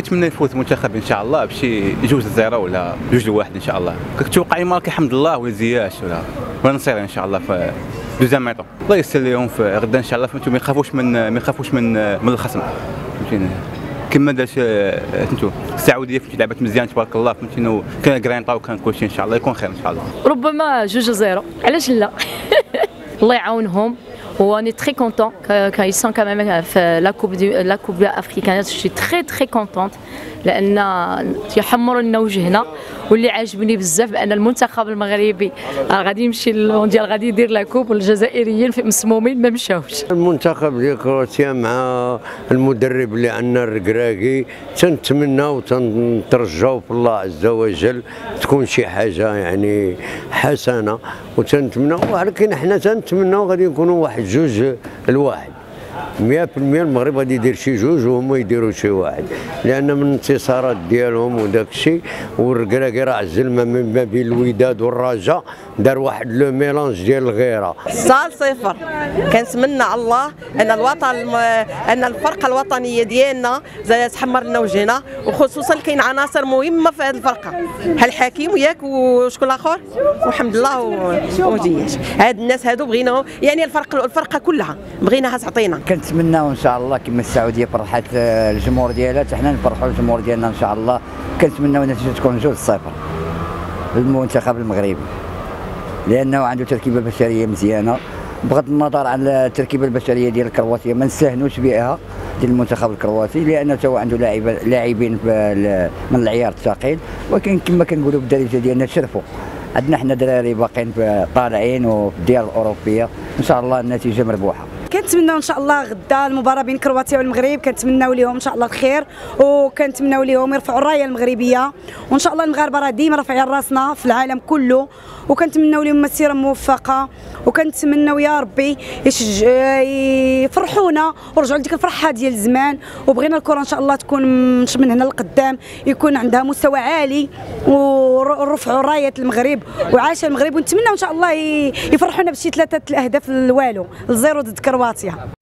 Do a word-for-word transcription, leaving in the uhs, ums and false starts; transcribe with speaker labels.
Speaker 1: كنتمنى يفوز المنتخب ان شاء الله بشي جوج زيرو ولا جوج لواحد ان شاء الله. كتوقع ماركي الحمد لله ولا زياش ولا ولا نصير ان شاء الله في دوزيام ميطو. الله يسر لهم في غدا ان شاء الله، فهمتوا ما يخافوش من ما يخافوش من من الخصم، فهمتيني كما دارت فهمتوا السعوديه فهمتي لعبت مزيان تبارك الله، فهمتيني كان كرينطا وكان كلشي ان شاء الله يكون خير ان شاء الله.
Speaker 2: ربما جوج زيرو علاش لا. الله يعاونهم. On est très content quand ils sont quand même في la coupe du la coupe africaine. Je suis très très contente لأن يحمروا لنا وجهنا، واللي عاجبني بزاف بأن المنتخب المغربي غادي يمشي للمونديال غادي يدير لا كوب، والجزائريين مسمومين ما مشاوش.
Speaker 3: المنتخب ديال كرواتيا مع المدرب اللي عندنا الركراكي تنتمناو وتنترجاو في الله عز وجل تكون شي حاجه يعني حسنه، وتنتمناو ولكن حنا تنتمناو غادي نكونوا واحد جوج الواحد مئة بالمئة. المغرب غادي يدير شي جوج وهما يديروا شي واحد، لان من الانتصارات ديالهم وداك الشيء، والركراكي راه عزل ما بين الوداد والرجاء، دار واحد لو ميلانج ديال الغيره.
Speaker 4: صال صفر. كنتمنى على الله ان الوطن ان الفرقه الوطنيه ديالنا زاد تحمر لنا وجهنا، وخصوصا كاين عناصر مهمه في هذه الفرقه بحال الحكيم وياك وشكون الاخر وحمد الله وجياش. هاد الناس هادو بغيناهم، يعني الفرقه الفرقه كلها بغيناها تعطينا.
Speaker 5: كنتمناو ان شاء الله كما السعوديه فرحت الجمهور ديالها حتى حنا نفرحوا الجمهور ديالنا ان شاء الله. كنتمناو النتيجه تكون جوج صفر للمنتخب المغربي، لانه عنده تركيبه بشريه مزيانه، بغض النظر عن التركيبه البشريه ديال كرواتيا ما نستهنوش بها ديال المنتخب الكرواتي، لانه تو عنده لاعب لاعبين من العيار الثقيل، ولكن كما كنقولوا بالدارجه ديالنا شرفوا. عندنا حنا دراري باقيين طالعين وفي الديار الاوروبيه، ان شاء الله النتيجه مربوحه.
Speaker 6: كنتمناو ان شاء الله غدا المباراه بين كرواتيا والمغرب، كنتمناو لهم ان شاء الله الخير، وكنتمناو لهم يرفعوا الرايه المغربيه، وان شاء الله المغاربه راه ديما رافعين راسنا في العالم كله، وكنتمناو لهم مسيره موفقه، وكنتمناو يا ربي يشجع يفرحونا ورجعوا لديك الفرحه ديال زمان. وبغينا الكره ان شاء الله تكون من هنا لقدام يكون عندها مستوى عالي، ورفعوا رايه المغرب وعاش المغرب، ونتمناو ان شاء الله يفرحونا بشي ثلاثه الاهداف الوالو الزيرو ضد كرواتيا.